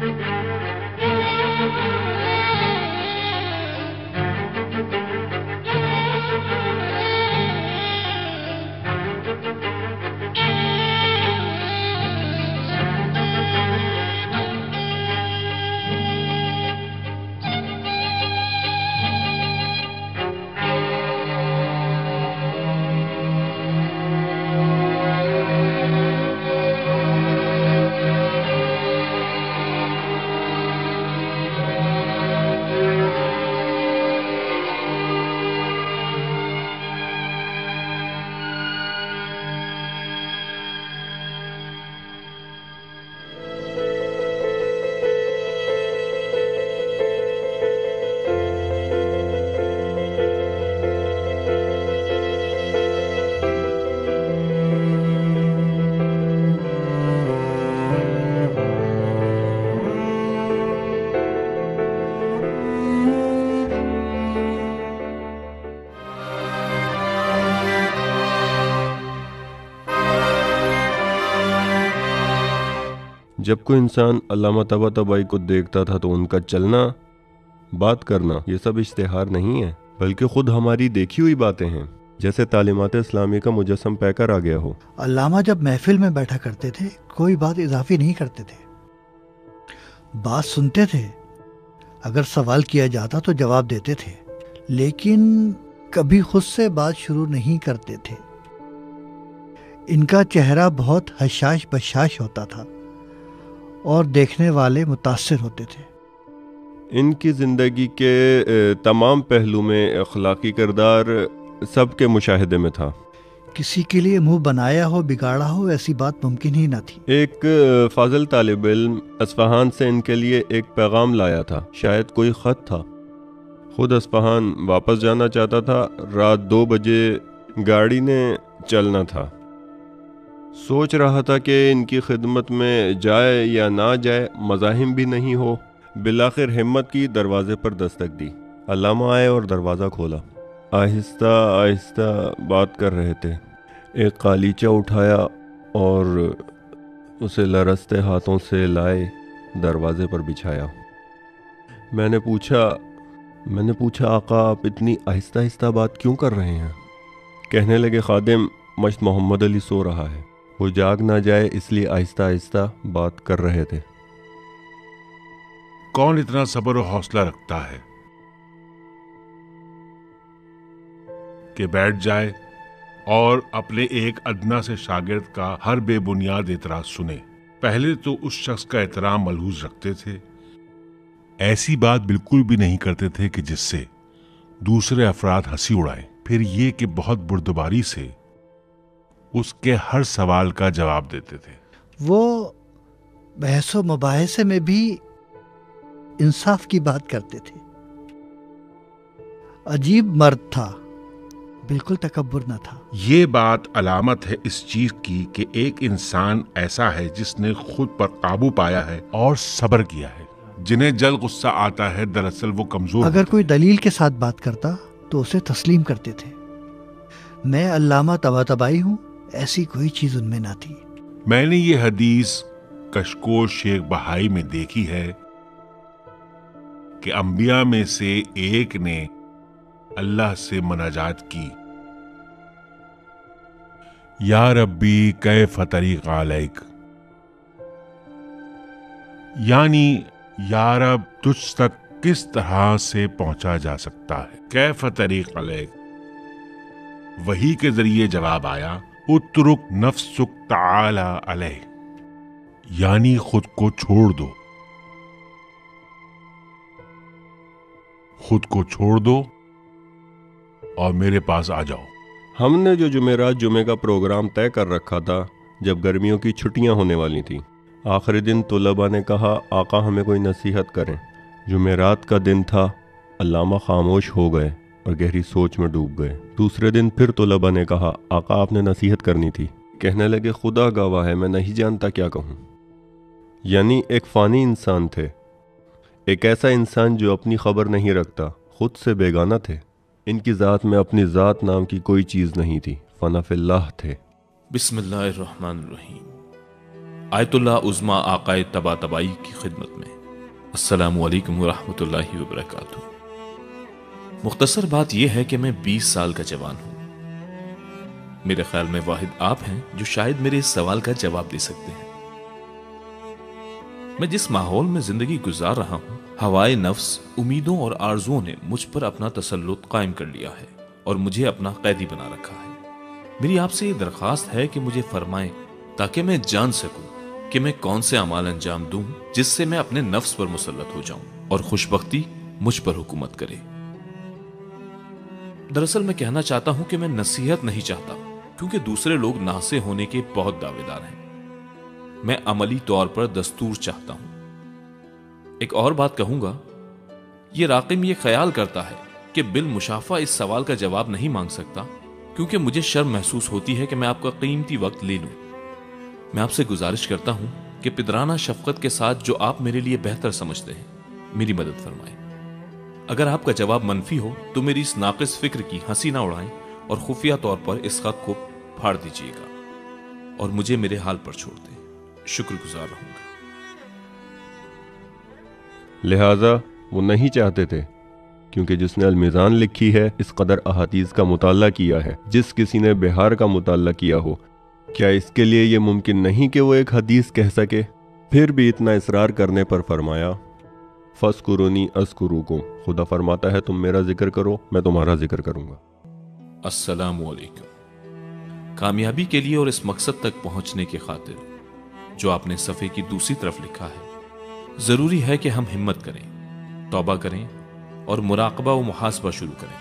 جب کوئی انسان علامہ طباطبائی کو دیکھتا تھا تو ان کا چلنا، بات کرنا یہ سب اشتہار نہیں ہے، بلکہ خود ہماری دیکھی ہوئی باتیں ہیں، جیسے تعلیمات اسلامی کا مجسم پیکر آ گیا ہو۔ علامہ جب محفل میں بیٹھا کرتے تھے کوئی بات اضافی نہیں کرتے تھے، بات سنتے تھے، اگر سوال کیا جاتا تو جواب دیتے تھے، لیکن کبھی خود سے بات شروع نہیں کرتے تھے۔ ان کا چہرہ بہت حشاش بشاش ہوتا تھا اور دیکھنے والے متاثر ہوتے تھے۔ ان کی زندگی کے تمام پہلو میں اخلاقی کردار سب کے مشاہدے میں تھا۔ کسی کے لیے منہ بنایا ہو، بگاڑا ہو، ایسی بات ممکن ہی نہ تھی۔ ایک فاضل طالب علم اصفہان سے ان کے لیے ایک پیغام لایا تھا، شاید کوئی خط تھا۔ خود اصفہان واپس جانا چاہتا تھا، رات 2 بجے گاڑی نے چلنا تھا۔ سوچ رہا تھا کہ ان کی خدمت میں جائے یا نہ جائے، مزاحم بھی نہیں ہو۔ بالآخر ہمت کی، دروازے پر دستک دی۔ علامہ آئے اور دروازہ کھولا۔ آہستہ آہستہ بات کر رہے تھے۔ ایک قالیچہ اٹھایا اور اسے لرزتے ہاتھوں سے لائے دروازے پر بچھایا۔ میں نے پوچھا آقا آپ اتنی آہستہ آہستہ بات کیوں کر رہے ہیں؟ کہنے لگے خادم مشت محمد علی سو رہا ہے، وہ جاگ نہ جائے اس لیے آہستہ آہستہ بات کر رہے تھے۔ کون اتنا صبر و حوصلہ رکھتا ہے کہ بیٹھ جائے اور اپنے ایک ادنا سے شاگرد کا ہر بے بنیاد اعتراض سنے؟ پہلے تو اس شخص کا احترام ملحوظ رکھتے تھے، ایسی بات بالکل بھی نہیں کرتے تھے کہ جس سے دوسرے افراد ہنسی اڑائیں، پھر یہ کہ بہت بردباری سے اس کے ہر سوال کا جواب دیتے تھے۔ وہ بحث و مباحثے میں بھی انصاف کی بات کرتے تھے۔ عجیب مرد تھا، بالکل تکبر نہ تھا۔ یہ بات علامت ہے اس چیز کی کہ ایک انسان ایسا ہے جس نے خود پر قابو پایا ہے اور صبر کیا ہے۔ جنہیں جلد غصہ آتا ہے دراصل وہ کمزور اگر کوئی دلیل کے ساتھ بات کرتا تو اسے تسلیم کرتے تھے۔ میں علامہ طباطبائی ہوں، ایسی کوئی چیز ان میں نہ تھی۔ میں نے یہ حدیث کشکول شیخ بہائی میں دیکھی ہے کہ انبیاء میں سے ایک نے اللہ سے مناجات کی، یا ربی کیف طریق علیک، یعنی یا رب تجھ تک کس طرح سے پہنچا جا سکتا ہے۔ کیف طریق علیک، وحی کے ذریعے جواب آیا اترک نفسک تعالی علیہ، یعنی خود کو چھوڑ دو، خود کو چھوڑ دو اور میرے پاس آ جاؤ۔ ہم نے جو جمعرات جمعے کا پروگرام طے کر رکھا تھا جب گرمیوں کی چھٹیاں ہونے والی تھیں، آخری دن طلباء نے کہا آقا ہمیں کوئی نصیحت کریں۔ جمعرات کا دن تھا، علامہ خاموش ہو گئے اور گہری سوچ میں ڈوب گئے۔ دوسرے دن پھر طلباء نے کہا آقا آپ نے نصیحت کرنی تھی۔ کہنے لگے خدا گواہ ہے میں نہیں جانتا کیا کہوں۔ یعنی ایک فانی انسان تھے، ایک ایسا انسان جو اپنی خبر نہیں رکھتا، خود سے بیگانہ تھے۔ ان کی ذات میں اپنی ذات نام کی کوئی چیز نہیں تھی، فنا فی اللہ تھے۔ بسم اللہ الرحمن الرحیم۔ آیت اللہ عظما آقائے طباطبائی کی خدمت میں السلام علیکم ورحمۃ اللہ وبرکاتہ۔ مختصر بات یہ ہے کہ میں 20 سال کا جوان ہوں۔ میرے خیال میں واحد آپ ہیں جو شاید میرے اس سوال کا جواب دے سکتے ہیں۔ میں جس ماحول میں زندگی گزار رہا ہوں، ہوائے نفس، امیدوں اور آرزوؤں نے مجھ پر اپنا تسلط قائم کر لیا ہے اور مجھے اپنا قیدی بنا رکھا ہے۔ میری آپ سے یہ درخواست ہے کہ مجھے فرمائیں تاکہ میں جان سکوں کہ میں کون سے اعمال انجام دوں جس سے میں اپنے نفس پر مسلط ہو جاؤں اور خوشبختی مجھ پر حکومت کرے۔ دراصل میں کہنا چاہتا ہوں کہ میں نصیحت نہیں چاہتا، کیونکہ دوسرے لوگ ناصح ہونے کے بہت دعوے دار ہیں۔ میں عملی طور پر دستور چاہتا ہوں۔ ایک اور بات کہوں گا، یہ راقم یہ خیال کرتا ہے کہ بالمشافہ اس سوال کا جواب نہیں مانگ سکتا، کیونکہ مجھے شرم محسوس ہوتی ہے کہ میں آپ کا قیمتی وقت لے لوں۔ میں آپ سے گزارش کرتا ہوں کہ پدرانہ شفقت کے ساتھ جو آپ میرے لیے بہتر سمجھتے ہیں میری مدد فرمائیں۔ اگر آپ کا جواب منفی ہو تو میری اس ناقص فکر کی ہنسی نہ اڑائیں اور خفیہ طور پر اس خط کو پھاڑ دیجیے گا اور مجھے میرے حال پر چھوڑ دیں۔ شکر گزار رہوں گا۔ لہٰذا وہ نہیں چاہتے تھے، کیونکہ جس نے المیزان لکھی ہے اس قدر احادیث کا مطالعہ کیا ہے، جس کسی نے بہار کا مطالعہ کیا ہو، کیا اس کے لیے یہ ممکن نہیں کہ وہ ایک حدیث کہہ سکے؟ پھر بھی اتنا اصرار کرنے پر فرمایا فَاذْكُرُونِی أَذْكُرُکُم، خدا فرماتا ہے تم میرا ذکر کرو میں تمہارا ذکر کروں گا۔ السلام علیکم۔ کامیابی کے لیے اور اس مقصد تک پہنچنے کی خاطر جو آپ نے صفحے کی دوسری طرف لکھا ہے، ضروری ہے کہ ہم ہمت کریں، توبہ کریں اور مراقبہ و محاسبہ شروع کریں۔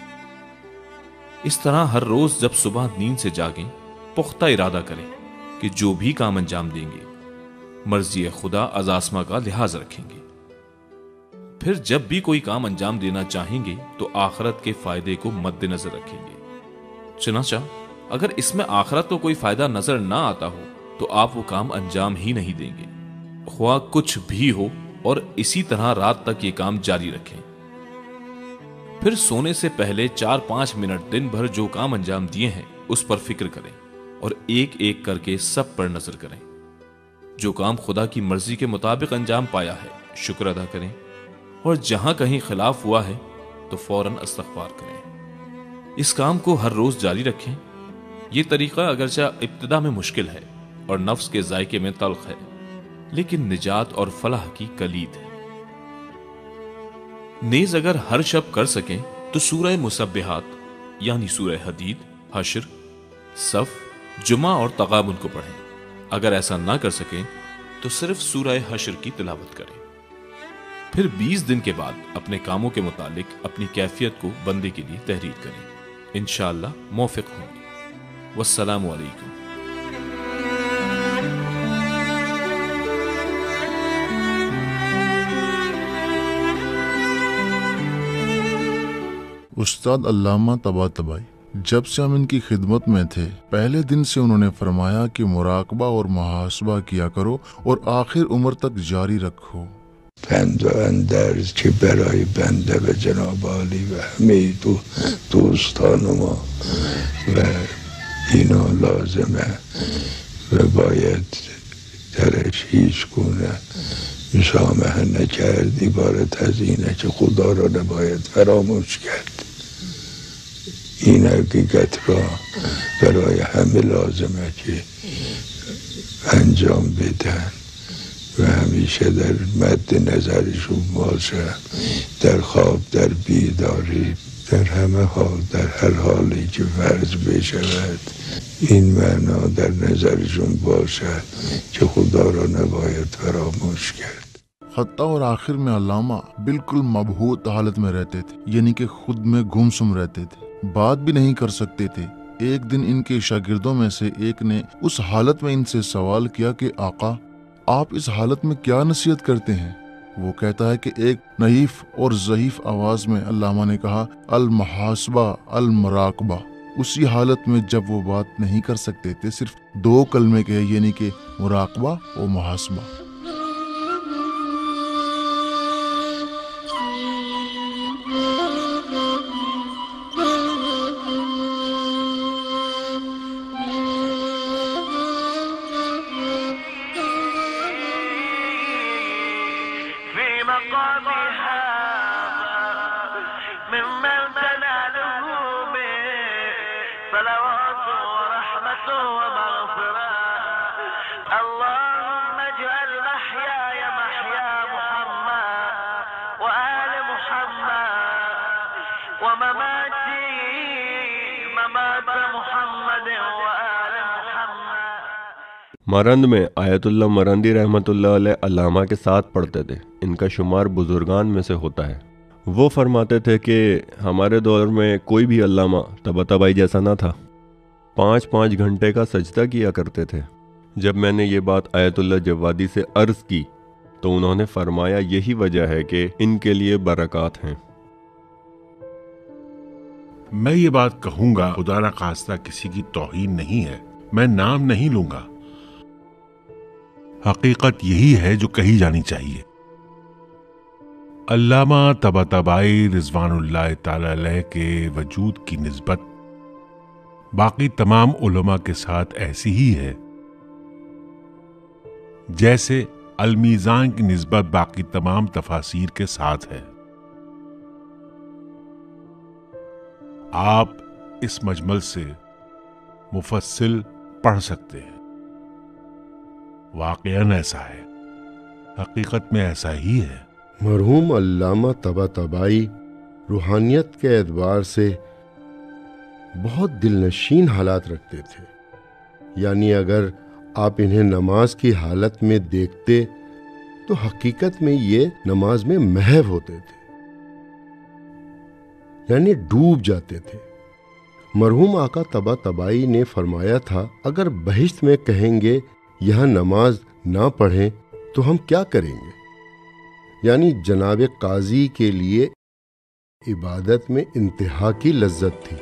اس طرح ہر روز جب صبح نیند سے جاگیں، پختہ ارادہ کریں کہ جو بھی کام انجام دیں گے مرضی خدا از آسماں کا لحاظ رکھیں گے۔ پھر جب بھی کوئی کام انجام دینا چاہیں گے تو آخرت کے فائدے کو مد نظر رکھیں گے۔ چنانچہ اگر اس میں آخرت کو کوئی فائدہ نظر نہ آتا ہو تو آپ وہ کام انجام ہی نہیں دیں گے، خواہ کچھ بھی ہو، اور اسی طرح رات تک یہ کام جاری رکھیں۔ پھر سونے سے پہلے 4-5 منٹ دن بھر جو کام انجام دیے ہیں اس پر فکر کریں اور ایک ایک کر کے سب پر نظر کریں۔ جو کام خدا کی مرضی کے مطابق انجام پایا ہے شکر ادا کریں، اور جہاں کہیں خلاف ہوا ہے تو فوراً استغفار کریں۔ اس کام کو ہر روز جاری رکھیں۔ یہ طریقہ اگرچہ ابتدا میں مشکل ہے اور نفس کے ذائقے میں تلخ ہے، لیکن نجات اور فلاح کی کلید ہے۔ نیز اگر ہر شب کر سکیں تو سورہ مسبحات یعنی سورہ حدید، حشر، صف، جمعہ اور تغابن کو پڑھیں۔ اگر ایسا نہ کر سکیں تو صرف سورہ حشر کی تلاوت کریں۔ پھر 20 دن کے بعد اپنے کاموں کے متعلق اپنی کیفیت کو بندے کے لیے تحریر کریں۔ انشاءاللہ موفق ہوں گے۔ والسلام علیکم۔ استاد علامہ طباطبائی، جب سے ہم ان کی خدمت میں تھے پہلے دن سے انہوں نے فرمایا کہ مراقبہ اور محاسبہ کیا کرو اور آخر عمر تک جاری رکھو۔ پند و اندرز که برای بنده و جناب عالی و همه دوستان ما و اینا لازمه و باید درش هیچ گونه مسامحه نکرد. عبارت از اینه که خدا را نباید فراموش کرد. این حقیقت را برای همه لازمه که انجام بدن و همیشه در مد نظرشون باشه، در خواب، در بیداری، در همه حال، در هر حالی که فرض بشود این معنا در نظرشون باشه که خدا را نباید فراموش کرد۔ حتیٰ اور آخر میں علامہ بالکل مبہوت حالت میں رہتے تھے، یعنی کہ خود میں گم سم رہتے تھے، بات بھی نہیں کر سکتے تھے۔ ایک دن ان کے شاگردوں میں سے ایک نے اس حالت میں ان سے سوال کیا کہ آقا، آپ اس حالت میں کیا نصیحت کرتے ہیں؟ وہ کہتا ہے کہ ایک نحیف اور ضعیف آواز میں علامہ نے کہا المحاسبہ المراقبہ۔ اسی حالت میں جب وہ بات نہیں کر سکتے تھے صرف 2 کلمے کہے، یعنی کہ مراقبہ و محاسبہ۔ مقام هذا ممن تناله به صلوات ورحمة ومغفرة اللهم اجعل محياي محيا محمد وآل محمد ومماتي ممات محمد وآل محمد. مرند میں آیت اللہ مرندی رحمۃ اللہ علیہ علامہ کے ساتھ پڑھتے تھے. ان کا شمار بزرگان میں سے ہوتا ہے. وہ فرماتے تھے کہ ہمارے دور میں کوئی بھی علامہ طباطبائی جیسا نہ تھا. 5 گھنٹے کا سجدہ کیا کرتے تھے. جب میں نے یہ بات آیت اللہ جوادی سے عرض کی تو انہوں نے فرمایا یہی وجہ ہے کہ ان کے لیے برکات ہیں. میں یہ بات کہوں گا، خدا نہ خواستہ کسی کی توہین نہیں ہے، میں نام نہیں لوں گا، حقیقت یہی ہے جو کہی جانی چاہیے. علامہ طباطبائی رضوان اللہ تعالی علیہ کے وجود کی نسبت باقی تمام علماء کے ساتھ ایسی ہی ہے جیسے المیزان کی نسبت باقی تمام تفاسیر کے ساتھ ہے. آپ اس مجمل سے مفصل پڑھ سکتے ہیں. واقعاً ایسا ہے، حقیقت میں ایسا ہی ہے. مرحوم علامہ طباطبائی روحانیت کے اعتبار سے بہت دلنشین حالات رکھتے تھے. یعنی اگر آپ انہیں نماز کی حالت میں دیکھتے تو حقیقت میں یہ نماز میں محو ہوتے تھے، یعنی ڈوب جاتے تھے. مرحوم آقا طباطبائی نے فرمایا تھا اگر بہشت میں کہیں گے یہاں نماز نہ پڑھیں تو ہم کیا کریں گے. یعنی جناب قاضی کے لیے عبادت میں انتہا کی لذت تھی.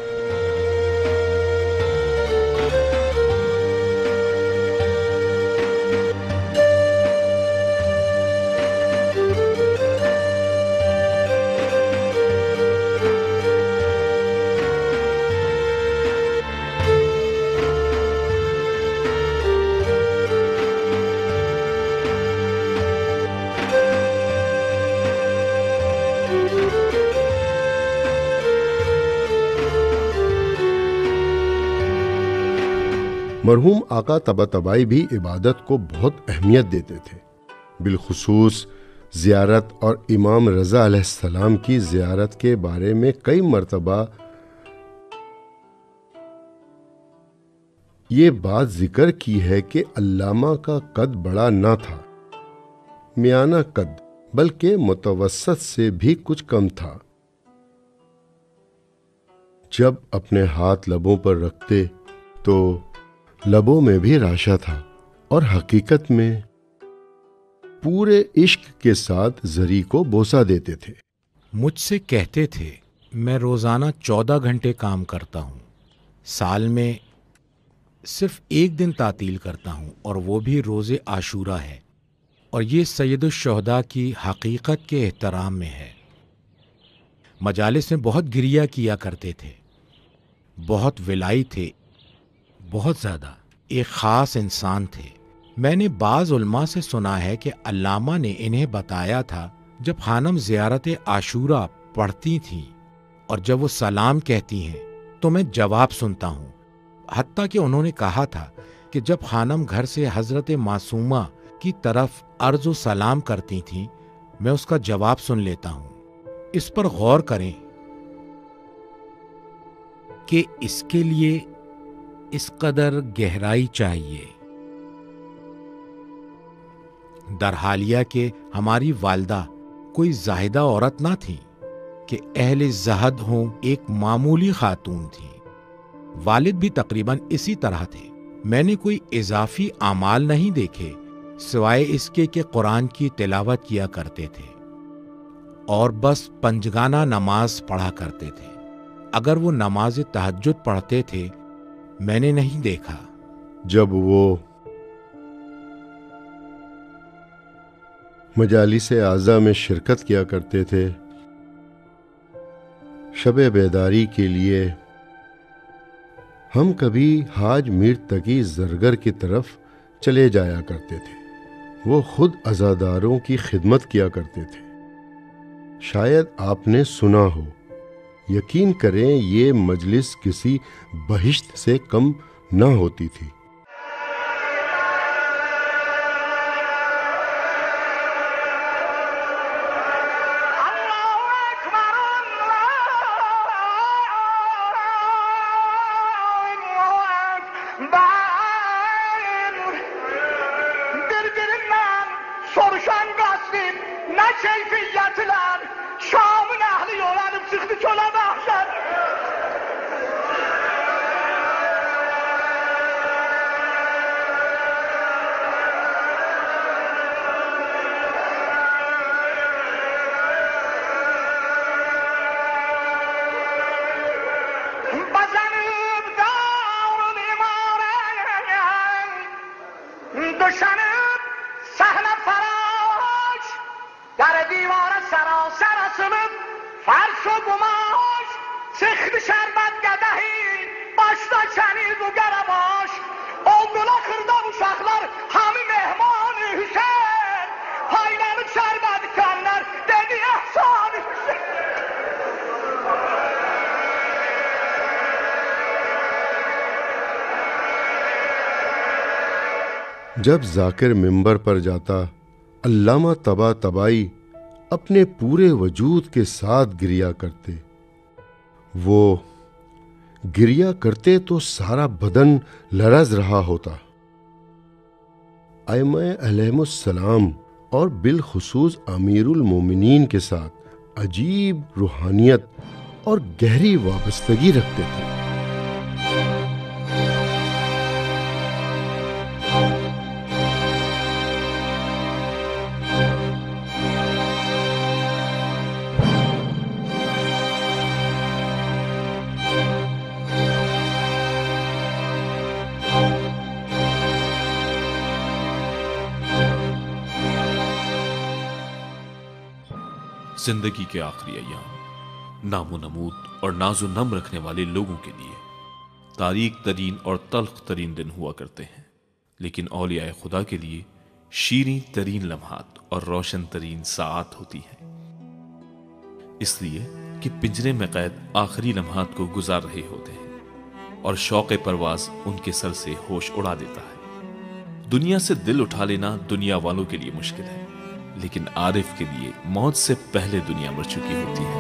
مرحوم آقا طباطبائی بھی عبادت کو بہت اہمیت دیتے تھے، بالخصوص زیارت اور امام رضا علیہ السلام کی زیارت کے بارے میں کئی مرتبہ یہ بات ذکر کی ہے کہ علامہ کا قد بڑا نہ تھا، میانہ قد، بلکہ متوسط سے بھی کچھ کم تھا. جب اپنے ہاتھ لبوں پر رکھتے تو لبوں میں بھی راشا تھا اور حقیقت میں پورے عشق کے ساتھ زری کو بوسہ دیتے تھے. مجھ سے کہتے تھے میں روزانہ 14 گھنٹے کام کرتا ہوں، سال میں صرف 1 دن تعطیل کرتا ہوں اور وہ بھی روز عاشورہ ہے، اور یہ سید الشہداء کی حقیقت کے احترام میں ہے. مجالس میں بہت گریہ کیا کرتے تھے، بہت ولائی تھے، بہت زیادہ ایک خاص انسان تھے. میں نے بعض علماء سے سنا ہے کہ علامہ نے انہیں بتایا تھا جب خانم زیارت عاشورہ پڑھتی تھیں اور جب وہ سلام کہتی ہیں تو میں جواب سنتا ہوں. حتیٰ کہ انہوں نے کہا تھا کہ جب خانم گھر سے حضرت معصومہ کی طرف عرض و سلام کرتی تھیں میں اس کا جواب سن لیتا ہوں. اس پر غور کریں کہ اس کے لیے اس قدر گہرائی چاہیے. در حالیہ کہ ہماری والدہ کوئی زاہدہ عورت نہ تھیں کہ اہل زہد ہوں، ایک معمولی خاتون تھیں. والد بھی تقریباً اسی طرح تھے. میں نے کوئی اضافی اعمال نہیں دیکھے سوائے اس کے کہ قرآن کی تلاوت کیا کرتے تھے اور بس پنجگانہ نماز پڑھا کرتے تھے. اگر وہ نماز تہجد پڑھتے تھے میں نے نہیں دیکھا. جب وہ مجالس اعزا میں شرکت کیا کرتے تھے، شب بیداری کے لیے ہم کبھی حاج میر تقی زرگر کی طرف چلے جایا کرتے تھے. وہ خود عزاداروں کی خدمت کیا کرتے تھے۔ شاید آپ نے سنا ہو، یقین کریں یہ مجلس کسی بہشت سے کم نہ ہوتی تھی۔ جب ذاکر ممبر پر جاتا، علامہ طباطبائی اپنے پورے وجود کے ساتھ گریا کرتے۔ وہ گریا کرتے تو سارا بدن لرز رہا ہوتا۔ ائمہ علیہم السلام اور بالخصوص امیر المومنین کے ساتھ عجیب روحانیت اور گہری وابستگی رکھتے تھے۔ زندگی کے آخری ایام نام و نمود اور ناز و نم رکھنے والے لوگوں کے لیے تاریک ترین اور تلخ ترین دن ہوا کرتے ہیں، لیکن اولیاء خدا کے لیے شیریں ترین لمحات اور روشن ترین ساعات ہوتی ہیں، اس لیے کہ پنجرے میں قید آخری لمحات کو گزار رہے ہوتے ہیں اور شوق پرواز ان کے سر سے ہوش اڑا دیتا ہے۔ دنیا سے دل اٹھا لینا دنیا والوں کے لیے مشکل ہے، لیکن عارف کے لیے موت سے پہلے دنیا مر چکی ہوتی ہے۔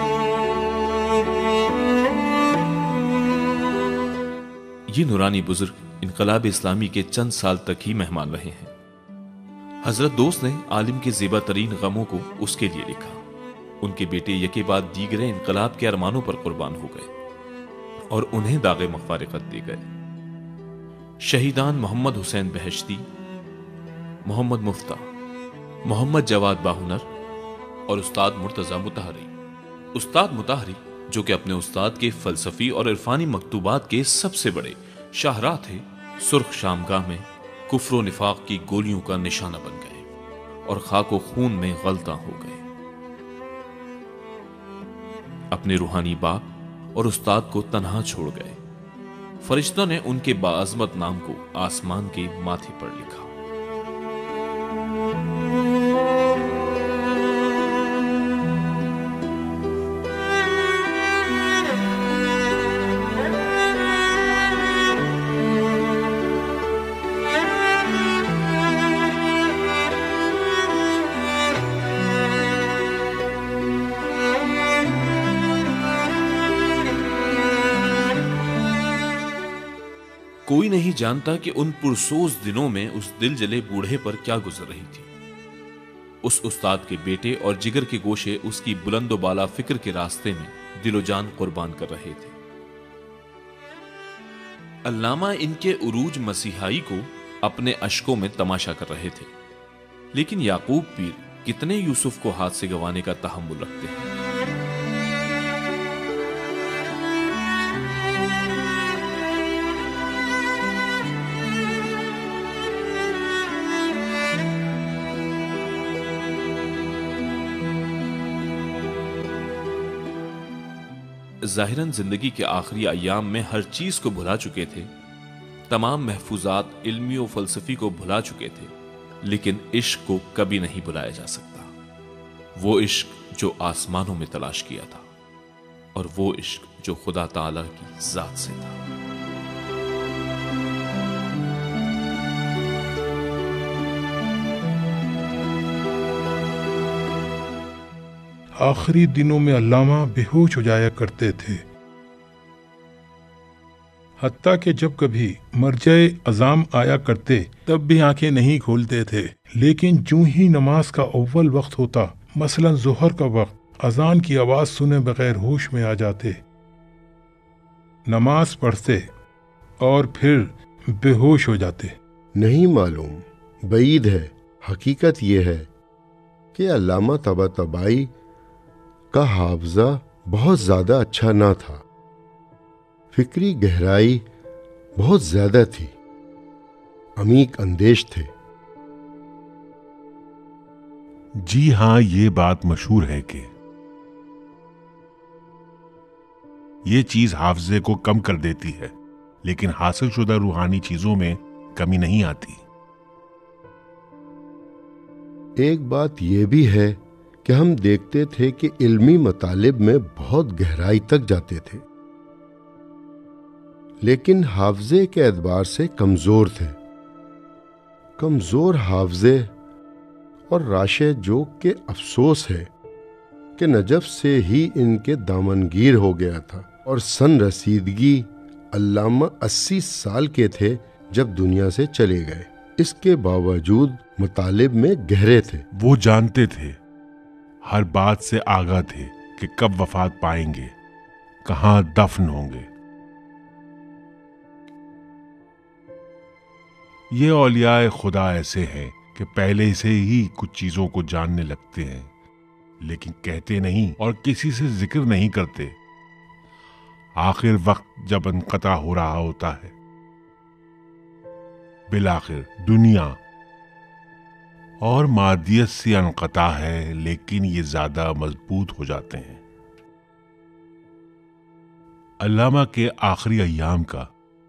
یہ نورانی بزرگ انقلاب اسلامی کے چند سال تک ہی مہمان رہے ہیں۔ حضرت دوست نے عالم کے زیبا ترین غموں کو اس کے لیے لکھا۔ ان کے بیٹے یکے بعد دیگرے انقلاب کے ارمانوں پر قربان ہو گئے اور انہیں داغ مفارقت دے گئے۔ شہیدان محمد حسین بہشتی، محمد مفتہ، محمد جواد باہنر اور استاد مرتضی مطہری۔ استاد مطہری جو کہ اپنے استاد کے فلسفی اور عرفانی مکتوبات کے سب سے بڑے شاہراہ تھے، سرخ شامگاہ میں کفر و نفاق کی گولیوں کا نشانہ بن گئے اور خاک و خون میں غلطاں ہو گئے۔ اپنے روحانی باپ اور استاد کو تنہا چھوڑ گئے۔ فرشتوں نے ان کے باعظمت نام کو آسمان کے ماتھے پر لکھا۔ کوئی نہیں جانتا کہ ان پرسوز دنوں میں اس دل جلے بوڑھے پر کیا گزر رہی تھی۔ اس استاد کے بیٹے اور جگر کے گوشے اس کی بلند و بالا فکر کے راستے میں دل و جان قربان کر رہے تھے۔ علامہ ان کے عروج مسیحائی کو اپنے اشکوں میں تماشا کر رہے تھے، لیکن یعقوب پیر کتنے یوسف کو ہاتھ سے گوانے کا تحمل رکھتے ہیں۔ ظاہراً زندگی کے آخری ایام میں ہر چیز کو بھلا چکے تھے، تمام محفوظات علمی و فلسفی کو بھلا چکے تھے، لیکن عشق کو کبھی نہیں بلایا جا سکتا، وہ عشق جو آسمانوں میں تلاش کیا تھا، اور وہ عشق جو خدا تعالی کی ذات سے تھا۔ آخری دنوں میں علامہ بے ہوش ہو جایا کرتے تھے، حتیٰ کہ جب کبھی مرجع اذان آیا کرتے تب بھی آنکھیں نہیں کھولتے تھے، لیکن جو ہی نماز کا اول وقت ہوتا، مثلا ظہر کا وقت، اذان کی آواز سنے بغیر ہوش میں آ جاتے، نماز پڑھتے اور پھر بے ہوش ہو جاتے۔ نہیں معلوم، بعید ہے۔ حقیقت یہ ہے کہ علامہ طباطبائی کا حافظہ بہت زیادہ اچھا نہ تھا، فکری گہرائی بہت زیادہ تھی، عمیق اندیش تھے۔ جی ہاں، یہ بات مشہور ہے کہ یہ چیز حافظے کو کم کر دیتی ہے، لیکن حاصل شدہ روحانی چیزوں میں کمی نہیں آتی۔ ایک بات یہ بھی ہے کہ ہم دیکھتے تھے کہ علمی مطالب میں بہت گہرائی تک جاتے تھے، لیکن حافظے کے اعتبار سے کمزور تھے۔ کمزور حافظے اور راشے جو کہ افسوس ہے کہ نجف سے ہی ان کے دامنگیر ہو گیا تھا، اور سن رسیدگی علامہ 80 سال کے تھے جب دنیا سے چلے گئے۔ اس کے باوجود مطالب میں گہرے تھے۔ وہ جانتے تھے، ہر بات سے آگاہ تھے کہ کب وفات پائیں گے، کہاں دفن ہوں گے۔ یہ اولیاء خدا ایسے ہیں کہ پہلے سے ہی کچھ چیزوں کو جاننے لگتے ہیں، لیکن کہتے نہیں اور کسی سے ذکر نہیں کرتے۔ آخر وقت جب انقطاع ہو رہا ہوتا ہے، بالآخر دنیا اور مادیت سے انقطاع ہے، لیکن یہ زیادہ مضبوط ہو جاتے ہیں۔ علامہ کے آخری ایام کا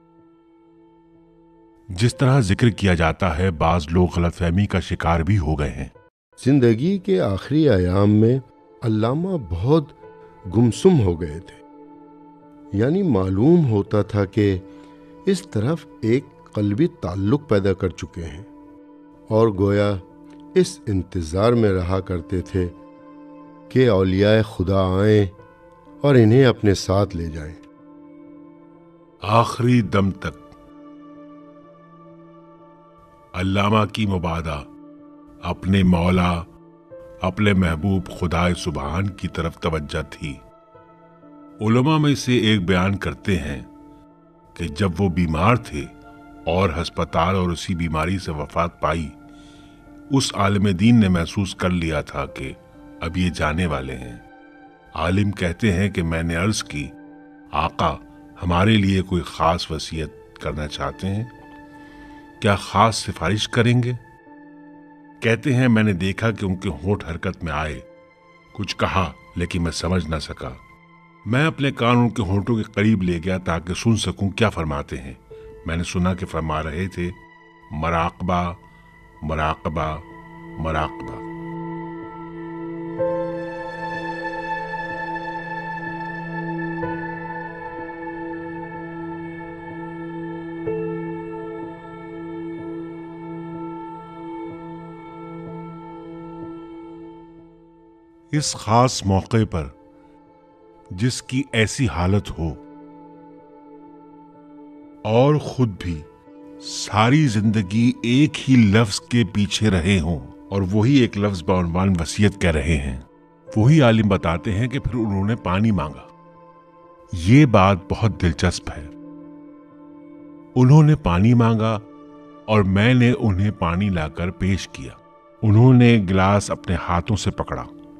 جس طرح ذکر کیا جاتا ہے، بعض لوگ غلط فہمی کا شکار بھی ہو گئے ہیں۔ زندگی کے آخری ایام میں علامہ بہت گمسم ہو گئے تھے، یعنی معلوم ہوتا تھا کہ اس طرف ایک قلبی تعلق پیدا کر چکے ہیں، اور گویا اس انتظار میں رہا کرتے تھے کہ اولیاء خدا آئیں اور انہیں اپنے ساتھ لے جائیں۔ آخری دم تک علامہ کی مبادہ اپنے مولا، اپنے محبوب خدا سبحان کی طرف توجہ تھی۔ علماء میں سے ایک بیان کرتے ہیں کہ جب وہ بیمار تھے اور ہسپتال اور اسی بیماری سے وفات پائی، اس عالم دین نے محسوس کر لیا تھا کہ اب یہ جانے والے ہیں۔ عالم کہتے ہیں کہ میں نے عرض کی، آقا ہمارے لیے کوئی خاص وصیت کرنا چاہتے ہیں؟ کیا خاص سفارش کریں گے؟ کہتے ہیں میں نے دیکھا کہ ان کے ہونٹ حرکت میں آئے، کچھ کہا لیکن میں سمجھ نہ سکا۔ میں اپنے کان ان کے ہونٹوں کے قریب لے گیا تاکہ سن سکوں کیا فرماتے ہیں۔ میں نے سنا کہ فرما رہے تھے، مراقبہ مراقبہ مراقبہ۔ اس خاص موقع پر جس کی ایسی حالت ہو اور خود بھی ساری زندگی ایک ہی لفظ کے پیچھے رہے ہوں اور وہی ایک لفظ بعنوان وصیت کہہ رہے ہیں، وہی عالم بتاتے ہیں کہ پھر انہوں نے پانی مانگا۔ یہ بات بہت دلچسپ ہے۔ انہوں نے پانی مانگا اور میں نے انہیں پانی لا کر پیش کیا۔ انہوں نے گلاس اپنے ہاتھوں سے پکڑا۔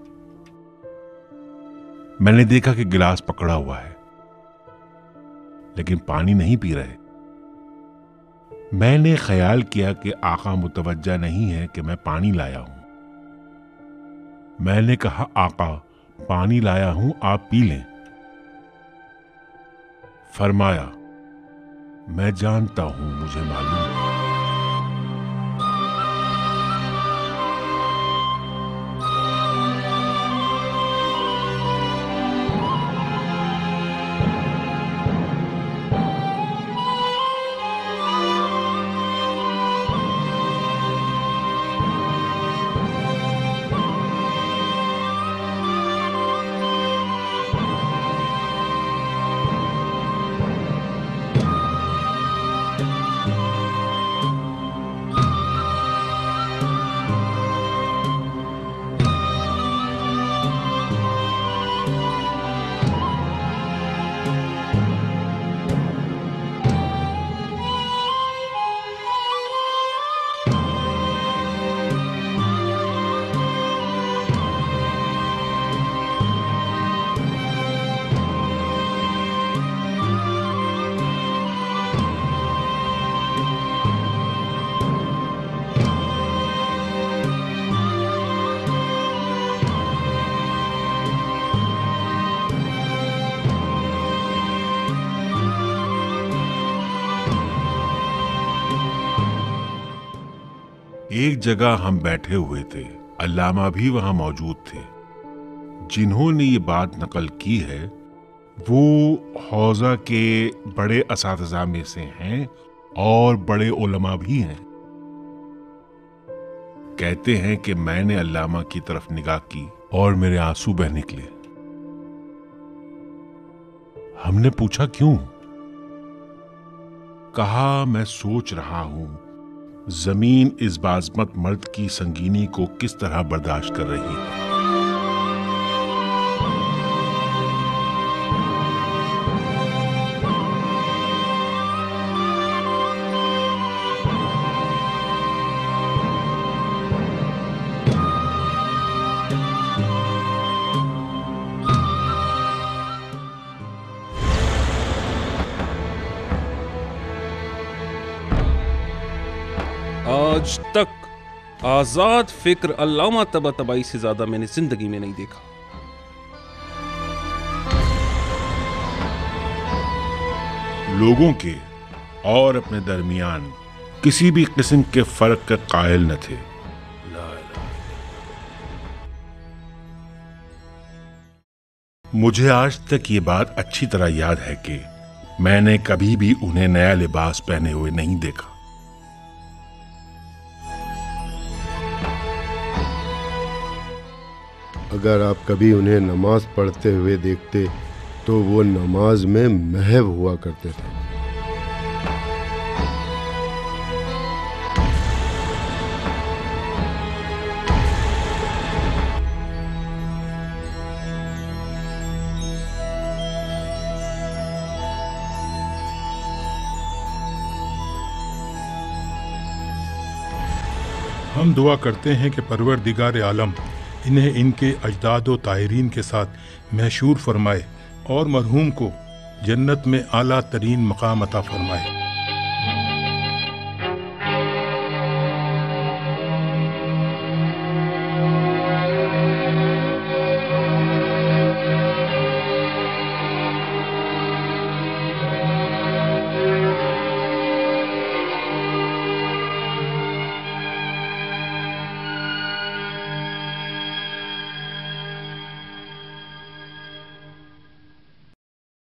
میں نے دیکھا کہ گلاس پکڑا ہوا ہے لیکن پانی نہیں پی رہے۔ میں نے خیال کیا کہ آقا متوجہ نہیں ہے کہ میں پانی لایا ہوں۔ میں نے کہا، آقا پانی لایا ہوں، آپ پی لیں۔ فرمایا، میں جانتا ہوں، مجھے معلوم ہے۔ ایک جگہ ہم بیٹھے ہوئے تھے، علامہ بھی وہاں موجود تھے۔ جنہوں نے یہ بات نقل کی ہے وہ حوزہ کے بڑے اساتذہ میں سے ہیں اور بڑے علماء بھی ہیں۔ کہتے ہیں کہ میں نے علامہ کی طرف نگاہ کی اور میرے آنسو بہ نکلے۔ ہم نے پوچھا کیوں؟ کہا میں سوچ رہا ہوں زمین اس باعظمت مرد کی سنگینی کو کس طرح برداشت کر رہی ہے۔ آج تک آزاد فکر علامہ طباطبائی سے زیادہ میں نے زندگی میں نہیں دیکھا۔ لوگوں کے اور اپنے درمیان کسی بھی قسم کے فرق کے قائل نہ تھے۔ مجھے آج تک یہ بات اچھی طرح یاد ہے کہ میں نے کبھی بھی انہیں نیا لباس پہنے ہوئے نہیں دیکھا۔ اگر آپ کبھی انہیں نماز پڑھتے ہوئے دیکھتے تو وہ نماز میں محو ہوا کرتے تھے۔ ہم دعا کرتے ہیں کہ پروردگار عالم انہیں ان کے اجداد و طاہرین کے ساتھ محشور فرمائے اور مرحوم کو جنت میں اعلیٰ ترین مقام عطا فرمائے۔